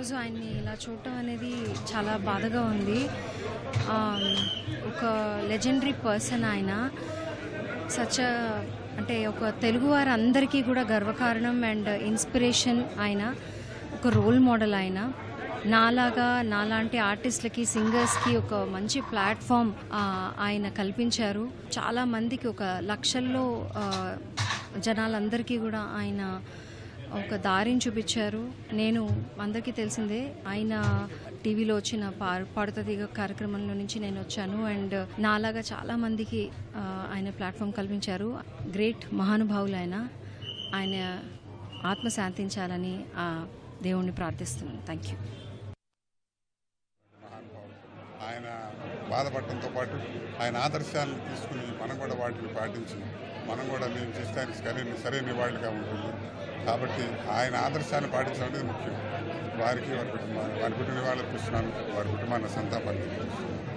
ఈరోజు ఆయన్ని ఇలా చూడటం అనేది చాలా బాధగా ఉంది. ఒక లెజెండరీ పర్సన్ ఆయన. అంటే ఒక తెలుగు వారందరికీ కూడా గర్వకారణం అండ్ ఇన్స్పిరేషన్ ఆయన. ఒక రోల్ మోడల్ ఆయన. నాలాంటి ఆర్టిస్టులకి, సింగర్స్కి ఒక మంచి ప్లాట్ఫామ్ ఆయన కల్పించారు. చాలామందికి, ఒక లక్షల్లో జనాలందరికీ కూడా ఆయన ఒక దారిని చూపించారు. నేను అందరికీ తెలిసిందే, ఆయన టీవీలో వచ్చిన పాడుతీగ కార్యక్రమంలో నుంచి నేను వచ్చాను. అండ్ నాలాగా చాలామందికి ఆయన ప్లాట్ఫామ్ కల్పించారు. గ్రేట్ మహానుభావులు ఆయన ఆత్మ శాంతించాలని దేవుణ్ణి ప్రార్థిస్తున్నాను. Thank you. ఆయన బాధపడటంతో పాటు ఆయన ఆదర్శాలను తీసుకుని మనం కూడా వాటిని పాటించి మనం కూడా మేము చేస్తానికి సరైన నివాళిగా ఉంటుంది. కాబట్టి ఆయన ఆదర్శాన్ని పాటించడం అనేది ముఖ్యం. వారి కుటుంబాన్ని వాళ్ళకి ఇస్తున్నాను. వారి కుటుంబాన్ని సంతాపాన్ని